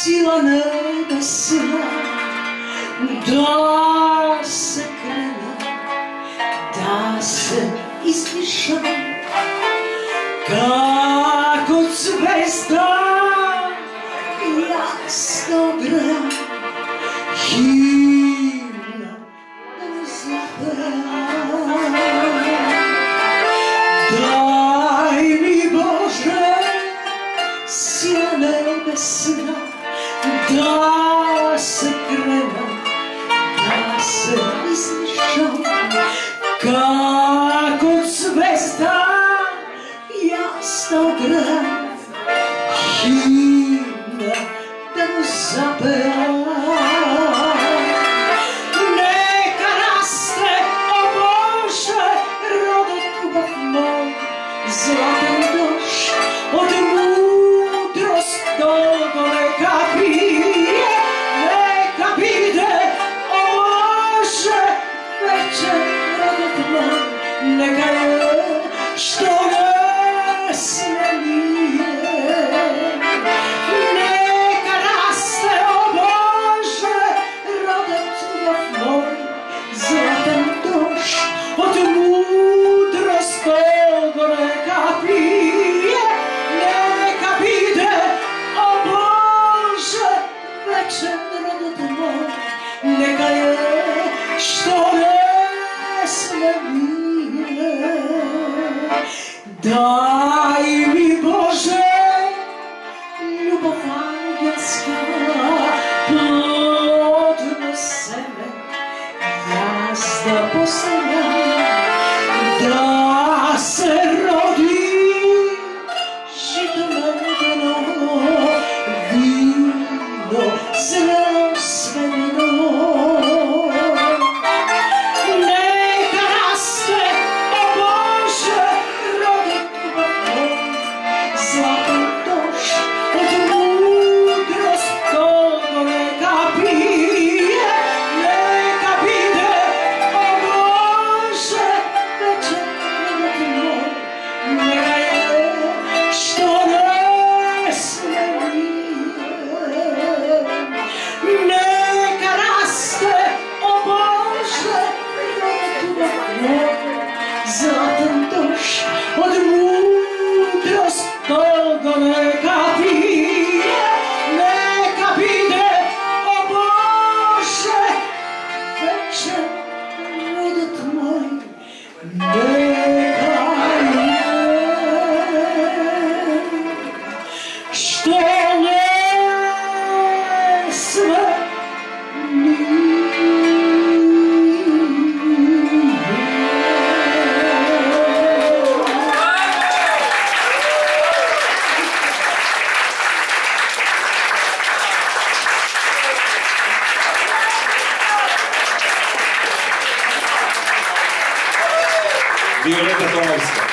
sila nebesna, da se krene, da se izdišam, kako zvezda jasno gra, himna da zapeva. Daj mi Bože sila nebesna, da se krene, da se izdišam, kako zvezda jasno gra, himna da zapeva. Neka raste, o Bože, rodet ljubav moj, zlatan doš, od mudrost dolgo neka pije, neka bide, o Bože, večer rodet moj, neka je što ne smije. Neka raste, o Bože, rodet ljubav moj, zlatan doš, od mudrost dolgo neka pije, neka bide, o Bože, večer rodet moj, neka je što ne smije. Daj mi Bože ljubav angelska, plodno seme, jazda posljednja, da se rodi žito medeno, vino zrelo svemeno. Neka raste, o Bože, rodet ljubav moj, zlatan doš, od mudrost dolgo neka pije, neka bide, o Bože, večer rodet moj, neka je što ne smije. Neka raste, o Bože, rodet ljubav moj, zlatan doš, od mudrost dolgo neka pije, neka bide, o Bože, večer rodet moj, neka je što ne sme VIOLETA TOMOVSKA.